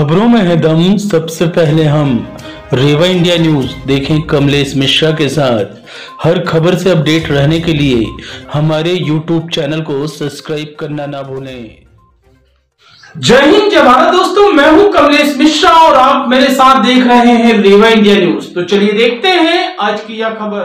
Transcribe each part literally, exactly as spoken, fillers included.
खबरों में है दम। सबसे पहले हम रेवा इंडिया न्यूज देखें कमलेश मिश्रा के साथ। हर खबर से अपडेट रहने के लिए हमारे यूट्यूब चैनल को सब्सक्राइब करना ना भूलें। जय हिंद जय भारत दोस्तों, मैं हूं कमलेश मिश्रा और आप मेरे साथ देख रहे हैं रेवा इंडिया न्यूज। तो चलिए देखते हैं आज की यह खबर।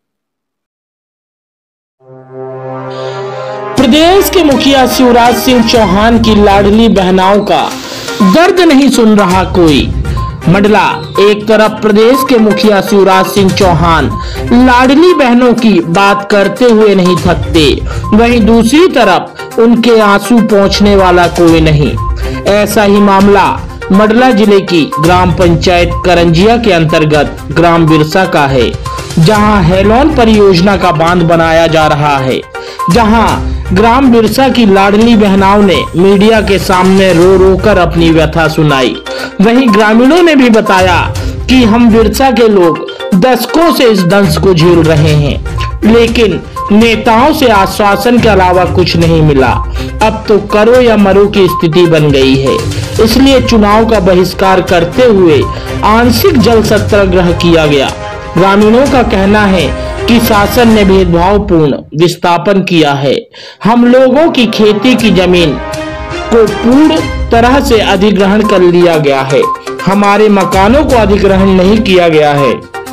प्रदेश के मुखिया शिवराज सिंह चौहान की लाडली बहनाओं का दर्द नहीं सुन रहा कोई। मंडला, एक तरफ प्रदेश के मुखिया शिवराज सिंह चौहान लाडली बहनों की बात करते हुए नहीं थकते, वहीं दूसरी तरफ उनके आंसू पहुंचने वाला कोई नहीं। ऐसा ही मामला मंडला जिले की ग्राम पंचायत करंजिया के अंतर्गत ग्राम बिरसा का है, जहां हेलोन परियोजना का बांध बनाया जा रहा है। जहां ग्राम बिरसा की लाडली बहनाओं ने मीडिया के सामने रो रो कर अपनी व्यथा सुनाई। वहीं ग्रामीणों ने भी बताया कि हम बिरसा के लोग दशकों से इस दंश को झेल रहे हैं, लेकिन नेताओं से आश्वासन के अलावा कुछ नहीं मिला। अब तो करो या मरो की स्थिति बन गई है, इसलिए चुनाव का बहिष्कार करते हुए आंशिक जल सत्याग्रह किया गया। ग्रामीणों का कहना है कि शासन ने भेदभावपूर्ण विस्थापन किया है। हम लोगों की खेती की जमीन को पूर्ण तरह से अधिग्रहण कर लिया गया है, हमारे मकानों को अधिग्रहण नहीं किया गया है,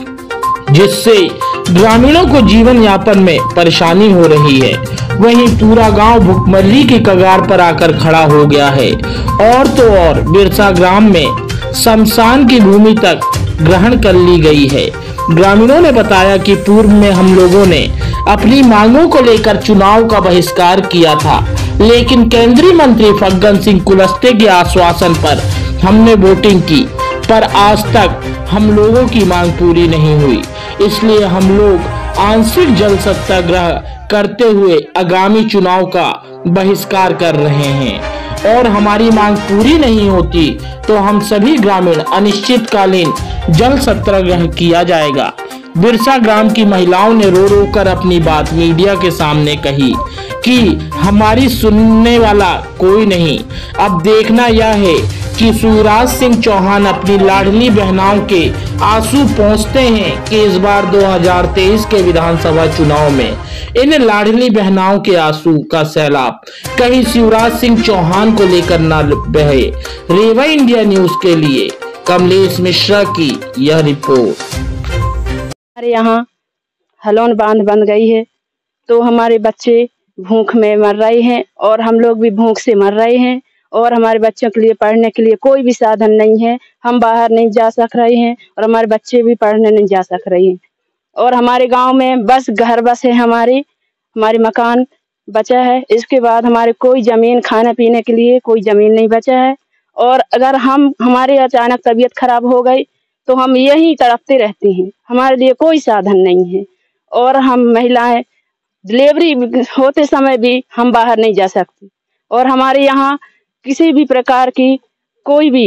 जिससे ग्रामीणों को जीवन यापन में परेशानी हो रही है। वहीं पूरा गांव भुखमरी की कगार पर आकर खड़ा हो गया है। और तो और बिरसा ग्राम में शमशान की भूमि तक ग्रहण कर ली गई है। ग्रामीणों ने बताया कि पूर्व में हम लोगों ने अपनी मांगों को लेकर चुनाव का बहिष्कार किया था, लेकिन केंद्रीय मंत्री फग्गन सिंह कुलस्ते के आश्वासन पर हमने वोटिंग की, पर आज तक हम लोगों की मांग पूरी नहीं हुई। इसलिए हम लोग आंशिक जल सत्याग्रह करते हुए आगामी चुनाव का बहिष्कार कर रहे हैं, और हमारी मांग पूरी नहीं होती तो हम सभी ग्रामीण अनिश्चितकालीन जल सत्याग्रह किया जाएगा। बिरसा ग्राम की महिलाओं ने रो रो कर अपनी बात मीडिया के सामने कही कि हमारी सुनने वाला कोई नहीं। अब देखना यह है कि शिवराज सिंह चौहान अपनी लाडली बहनाओं के आंसू पहुंचते हैं कि इस बार दो हज़ार तेईस के विधानसभा चुनाव में इन लाडली बहनाओं के आंसू का सैलाब कहीं शिवराज सिंह चौहान को लेकर न बहे। रेवा इंडिया न्यूज के लिए कमलेश मिश्रा की यह रिपोर्ट। हमारे यहाँ हेलोन बांध बन गई है, तो हमारे बच्चे भूख में मर रहे हैं और हम लोग भी भूख से मर रहे हैं, और हमारे बच्चों के लिए पढ़ने के लिए कोई भी साधन नहीं है। हम बाहर नहीं जा सक रहे हैं और हमारे बच्चे भी पढ़ने नहीं जा सक रहे हैं। और हमारे गांव में बस घर बस है, हमारी हमारे मकान बचा है। इसके बाद हमारे कोई जमीन खाने पीने के लिए कोई जमीन नहीं बचा है। और अगर हम हमारे अचानक तबीयत खराब हो गई तो हम यहीं तड़पते रहते हैं, हमारे लिए कोई साधन नहीं है। और हम महिलाएं डिलीवरी होते समय भी हम बाहर नहीं जा सकती, और हमारे यहाँ किसी भी प्रकार की कोई भी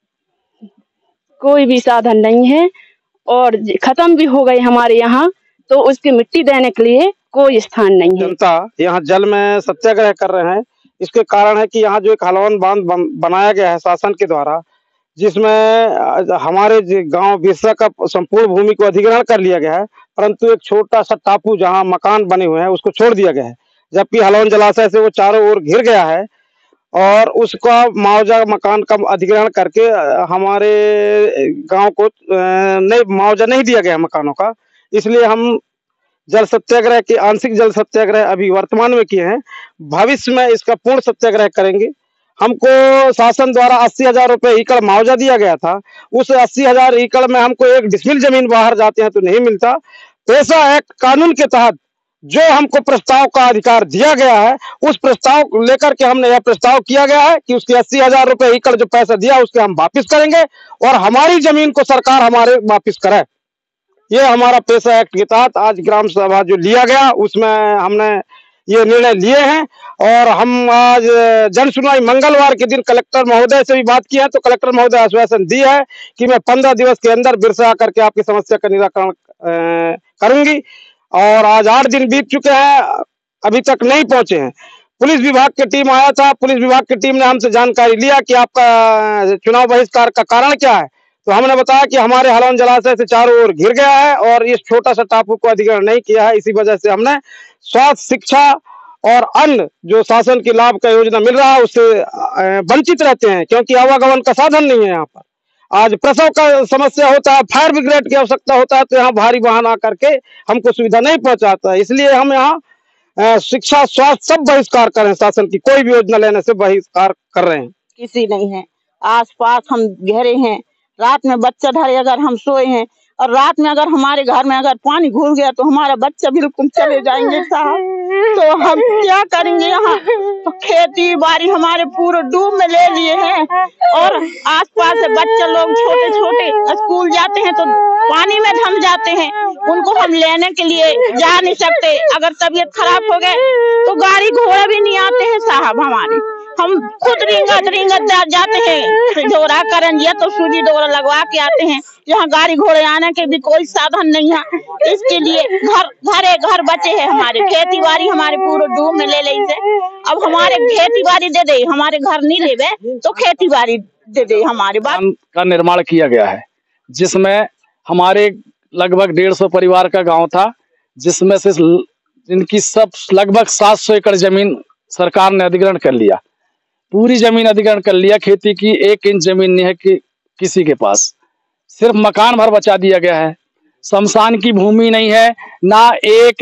कोई भी साधन नहीं है, और खत्म भी हो गई हमारे यहाँ, तो उसकी मिट्टी देने के लिए कोई स्थान नहीं है। जनता यहाँ जल में सत्याग्रह कर रहे हैं। इसके कारण है कि यहाँ जो एक हेलोन बांध बनाया गया है शासन के द्वारा, जिसमें हमारे गांव बिरसा का संपूर्ण भूमि को अधिग्रहण कर लिया गया है, परंतु एक छोटा सा टापू जहां मकान बने हुए हैं उसको छोड़ दिया गया है, जबकि हेलोन जलाशय से वो चारों ओर घिर गया है। और उसका मुआवजा मकान का अधिग्रहण करके हमारे गांव को नहीं मुआवजा नहीं दिया गया मकानों का। इसलिए हम जल सत्याग्रह के आंशिक जल सत्याग्रह अभी वर्तमान में किए हैं। भविष्य में इसका पूर्ण सत्याग्रह करेंगे। हमको शासन द्वारा अस्सी हजार रुपये एकड़ मुआवजा दिया गया था। उस अस्सी हजार एकड़ में हमको एक डिसमिल जमीन बाहर जाते हैं तो नहीं मिलता। पैसा एक्ट कानून के तहत जो हमको प्रस्ताव का अधिकार दिया गया है, उस प्रस्ताव को लेकर के हमने यह प्रस्ताव किया गया है कि उसके अस्सी हजार रुपये एकड़ जो पैसा दिया उसके हम वापिस करेंगे, और हमारी जमीन को सरकार हमारे वापिस करे। ये हमारा पैसा एक्ट के तहत आज ग्राम सभा जो लिया गया उसमें हमने ये निर्णय लिए हैं। और हम आज जन सुनवाई मंगलवार के दिन कलेक्टर महोदय से भी बात की है, तो कलेक्टर महोदय आश्वासन दी है कि मैं पंद्रह दिवस के अंदर बिरसा करके आपकी समस्या का निराकरण करूंगी। और आज आठ दिन बीत चुके हैं, अभी तक नहीं पहुंचे हैं। पुलिस विभाग की टीम आया था। पुलिस विभाग की टीम ने हमसे जानकारी लिया कि आपका चुनाव बहिष्कार का कारण क्या है। तो हमने बताया कि हमारे हलौन जलाशय से चारों ओर घिर गया है और इस छोटा सा टापू को अधिग्रहण नहीं किया है। इसी वजह से हमने स्वास्थ्य, शिक्षा और अन्य जो शासन की लाभ का योजना मिल रहा है उससे वंचित रहते हैं, क्योंकि आवागमन का साधन नहीं है। यहाँ पर आज प्रसव का समस्या होता है, फायर ब्रिगेड की आवश्यकता होता है, तो यहाँ भारी वाहन आकर के हमको सुविधा नहीं पहुंचाता है। इसलिए हम यहाँ शिक्षा, स्वास्थ्य सब बहिष्कार कर रहे हैं। शासन की कोई भी योजना लेने से बहिष्कार कर रहे हैं। किसी नहीं है आस पास, हम घेरे हैं। रात में बच्चा ढरे अगर हम सोए हैं और रात में अगर हमारे घर में अगर पानी घुस गया तो हमारा बच्चा बिल्कुल चले जाएंगे साहब। तो हम क्या करेंगे? यहाँ तो खेती बाड़ी हमारे पूरे डूब में ले लिए हैं और आसपास से बच्चे लोग छोटे छोटे स्कूल जाते हैं तो पानी में धम जाते हैं। उनको हम लेने के लिए जा नहीं सकते। अगर तबीयत खराब हो गए तो गाड़ी घोड़ा भी नहीं आते हैं साहब हमारे। हम खुद रिंगत रिंगत जा, जाते हैं डोरा करंजिया तो सूजी डोरा लगवा के आते हैं। यहाँ गाड़ी घोड़े आने के भी कोई साधन नहीं है। इसके लिए घर घरे घर बचे हैं हमारे। खेती बाड़ी हमारे पूरे डूब में ले ले से। अब हमारे खेती बाड़ी दे दे, हमारे घर नहीं ले तो खेती बाड़ी दे दे। हमारे बात का निर्माण किया गया है जिसमें हमारे लगभग डेढ़ सौ परिवार का गाँव था, जिसमें से इनकी सब लगभग सात सौ एकड़ जमीन सरकार ने अधिग्रहण कर लिया। पूरी जमीन अधिग्रहण कर लिया। खेती की एक इंच जमीन नहीं है कि किसी के पास। सिर्फ मकान भर बचा दिया गया है। शमशान की भूमि नहीं है, ना एक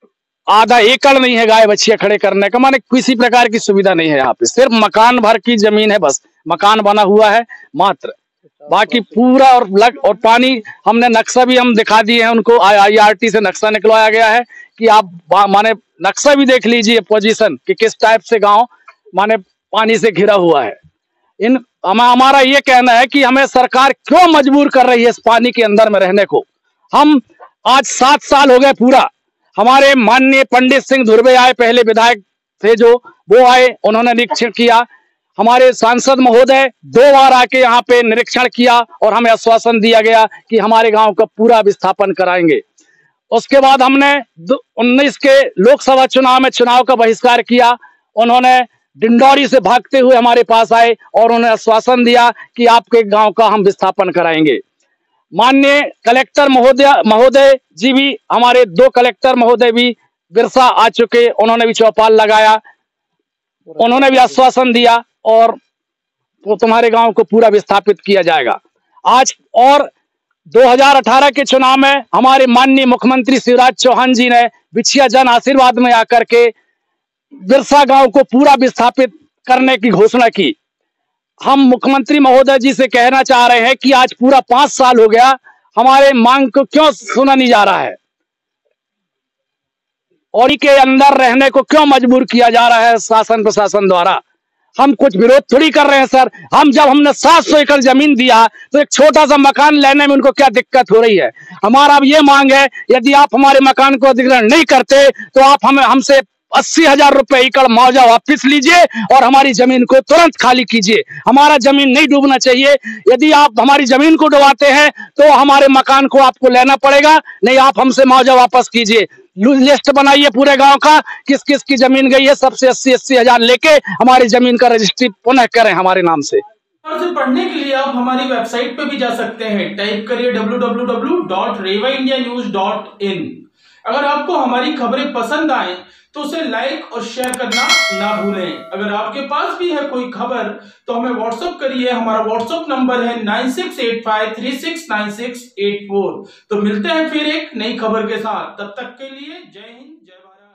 आधा एकड़ नहीं है गाय बछिया खड़े करने का, माने किसी प्रकार की सुविधा नहीं है यहाँ पे। सिर्फ मकान भर की जमीन है, बस मकान बना हुआ है मात्र। बाकी पूरा और लग और पानी हमने नक्शा भी हम दिखा दिए हैं उनको। आई आर टी से नक्शा निकलवाया गया है कि आप माने नक्शा भी देख लीजिए पोजीशन कि किस टाइप से गांव माने पानी से घिरा हुआ है। इन हमारा ये कहना है कि हमें सरकार क्यों मजबूर कर रही है इस पानी के अंदर में रहने को। हम आज सात साल हो गए पूरा। हमारे माननीय पंडित सिंह धुर्वे आए, पहले विधायक थे जो, वो आए, उन्होंने निरीक्षण किया। हमारे सांसद महोदय दो बार आके यहाँ पे निरीक्षण किया और हमें आश्वासन दिया गया कि हमारे गांव का पूरा विस्थापन कराएंगे। उसके बाद हमने उन्नीस के लोकसभा चुनाव में चुनाव का बहिष्कार किया। उन्होंने डिंडौरी से भागते हुए हमारे पास आए और उन्हें आश्वासन दिया कि आपके गांव का हम विस्थापन कराएंगे। माननीय कलेक्टर महोदय महोदय जी भी, हमारे दो कलेक्टर महोदय भी बिरसा आ चुके, उन्होंने भी चौपाल लगाया, उन्होंने भी आश्वासन दिया और तो तुम्हारे गांव को पूरा विस्थापित किया जाएगा। आज और दो हज़ार अठारह के चुनाव में हमारे माननीय मुख्यमंत्री शिवराज चौहान जी ने बिछिया जन आशीर्वाद में आकर के बिरसा गांव को पूरा विस्थापित करने की घोषणा की। हम मुख्यमंत्री महोदय जी से कहना चाह रहे हैं कि आज पूरा पांच साल हो गया, हमारे मांग को क्यों सुना नहीं जा रहा है और के अंदर रहने को क्यों मजबूर किया जा रहा है शासन प्रशासन द्वारा। हम कुछ विरोध थोड़ी कर रहे हैं सर। हम जब हमने सात सौ एकड़ जमीन दिया तो एक छोटा सा मकान लेने में उनको क्या दिक्कत हो रही है। हमारा अब ये मांग है, यदि आप हमारे मकान को अधिग्रहण नहीं करते तो आप हमें हमसे अस्सी हजार रुपए एकड़ मुआवजा वापिस लीजिए और हमारी जमीन को तुरंत खाली कीजिए। हमारा जमीन नहीं डूबना चाहिए। यदि आप हमारी जमीन को डुबाते हैं तो हमारे मकान को आपको लेना पड़ेगा, नहीं आप हमसे मुआवजा वापस कीजिए। लिस्ट बनाइए पूरे गांव का, किस किस की जमीन गई है, सबसे अस्सी अस्सी हजार लेके हमारी जमीन का रजिस्ट्री पुनः करें हमारे नाम से। से पढ़ने के लिए आप हमारी वेबसाइट पे भी जा सकते हैं। टाइप करिए W W W dot Rewa India news dot in. अगर आपको हमारी खबरें पसंद आए तो उसे लाइक और शेयर करना ना भूलें। अगर आपके पास भी है कोई खबर तो हमें व्हाट्सएप करिए। हमारा व्हाट्सएप नंबर है nine six eight five three six nine six eight four. तो मिलते हैं फिर एक नई खबर के साथ। तब तक के लिए जय हिंद, जय भारत।